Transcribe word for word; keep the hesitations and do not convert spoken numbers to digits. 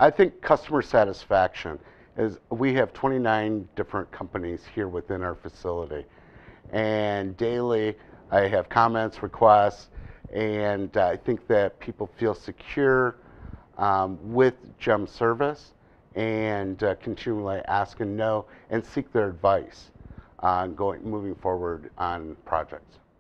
I think customer satisfaction is, we have twenty-nine different companies here within our facility. And daily I have comments, requests, and uh, I think that people feel secure um, with GEM service, and uh, continually ask and know and seek their advice on going moving forward on projects.